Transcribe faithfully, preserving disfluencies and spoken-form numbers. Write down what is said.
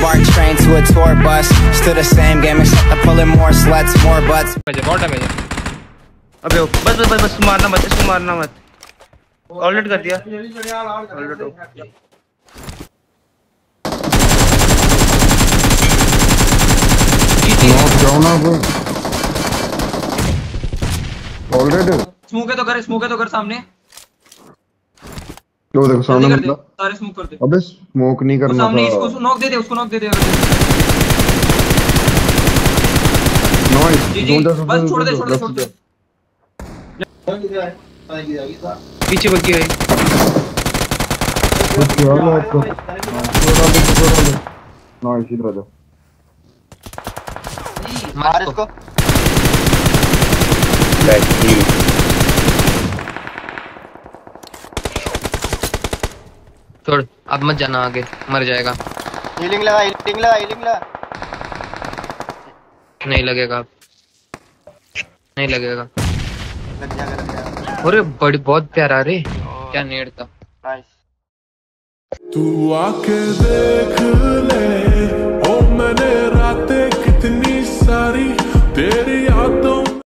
BART train to a tour bus. Still the same game except I'm pulling more sluts, more butts. बहुत damage है। अबे बस बस बस मारना मत, इसको मारना मत। ऑलरेडी कर दिया ऑलरेडी। नॉक जाओ ना वो ऑलरेडी। स्मोक है तो कर, स्मोक है तो कर सामने। लो देखो सामने मतलब सारे स्मोक कर दे। अबे स्मोक नहीं करना था सामने इसको नॉक दे दे, उसको नॉक दे दे। नाइस बस छोड़ दे छोड़ दे छोड़ दे। पीछे बग्गी है। नाइस इधर आ जाओ। मार इसको। छोड़, अब मत जाना आगे, मर जाएगा। हीलिंग लगा, हीलिंग लगा, हीलिंग लगा। नहीं लगेगा अब, नहीं लगेगा। लग जाएगा, लग जाएगा। अरे बड़ी बहुत प्यारा रे, क्या नेड था। नाइस। तू आके देख